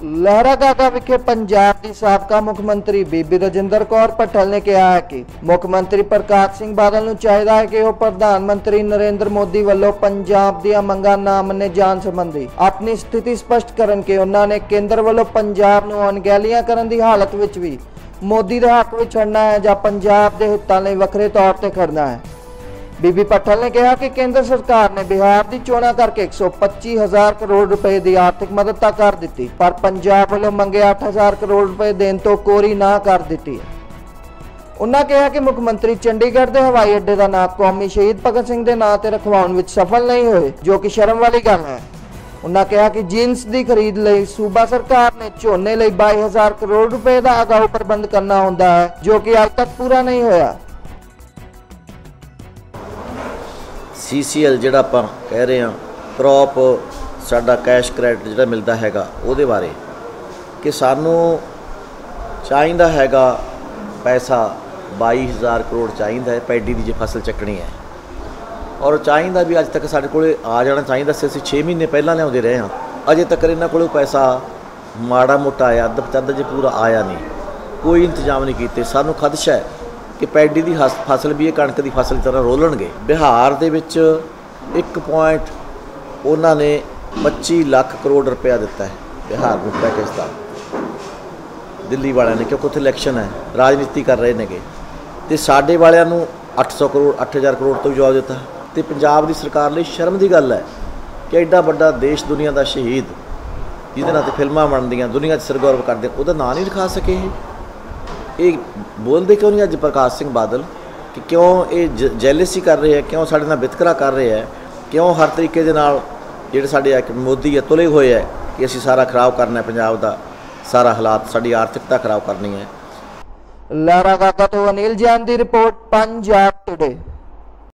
लहरागागा विखे पंजाब की साबका मुख मंत्री बीबी रजिंदर कौर पटेल ने कहा है कि मुख मंत्री प्रकाश सिंह बादल नूं चाहिदा है कि वह प्रधानमंत्री नरेंद्र मोदी वालों पंजाब दीआं मंगां ना मन्ने जाण संबंधी अपनी स्थिति स्पष्ट करन कि उन्होंने केंद्र वालों पंजाब नूं अणगहलियां करन दी हालत विच भी मोदी दे हक विच खड़ना है जां पंजाब दे हितां लई वखरे तौर ते खड़ना है। बीबी पटेल ने कहा कि केंद्र सरकार ने बिहार की चोणां करके 125,000 करोड़ रुपए की आर्थिक मदद तो कर दी, पर पंजाब वालों मंगे 8,000 करोड़ रुपए देने तो कोरी ना कर दी है। उन्होंने कहा कि मुख्यमंत्री चंडीगढ़ के हवाई अड्डे का नाम कौमी शहीद भगत सिंह के नाम से रखवाउण विच सफल नहीं हुए, जो कि शर्म वाली गल है। उन्होंने कहा कि जींस की खरीद लई सूबा सरकार ने झोने लई 22,000 करोड़ रुपए का अगाऊ प्रबंध करना होंदा है, जो कि अज तक पूरा नहीं होया। CCL जिहड़ा आपां कह रहे हैं क्रॉप साडा कैश क्रेडिट जिहड़ा मिलदा हैगा उहदे बारे कि सानू चाहीदा हैगा पैसा 22,000 करोड़ चाहीदा है पैडी दी जे फसल चकनी है, और चाहीदा भी अज तक साडे कोले आ जाना चाहिए सी। असीं 6 महीने पहलां लिआउंदे रहे हाँ, अजे तक इन्हां कोलों पैसा माड़ा मोटा आया, अद्ध पचद्ध जे पूरा आया नहीं, कोई इंतजाम नहीं कीते। सानू खदशा है कि पैडी की फसल भी कणक की फसल की तरह रोलणगे। बिहार दे विच 1 पॉइंट उन्होंने 25 लाख करोड़ रुपया दिता है बिहार को पैकेज का, दिल्ली वाले ने, क्योंकि उत्थे इलैक्शन है, राजनीति कर रहे हैं। तो साडे वालियां नूं 800 करोड़ 8,000 करोड़ तो जवाब दिता। तो पंजाब की सरकार लिए शर्म की गल है कि एडा बड़ा देश दुनिया का शहीद जिहदे नाल ते फिल्मां बनदियां दुनिया सिरगौरव करदे, उहदा नाम नहीं लिखा सके। ये बोलते क्यों नहीं अज प्रकाश सिंह बादल कि क्यों ये जैलसी कर रहे हैं, क्यों साडे नाल वितकरा कर रहे हैं, क्यों हर तरीके दे नाल जिहड़े साडे मोदी है तुले हुए है कि असीं सारा खराब करना है, पंजाब दा सारा हालात साडी आर्थिकता खराब करनी है। लहरागागा तो अनिल जैन की रिपोर्ट, पंजाब टुडे।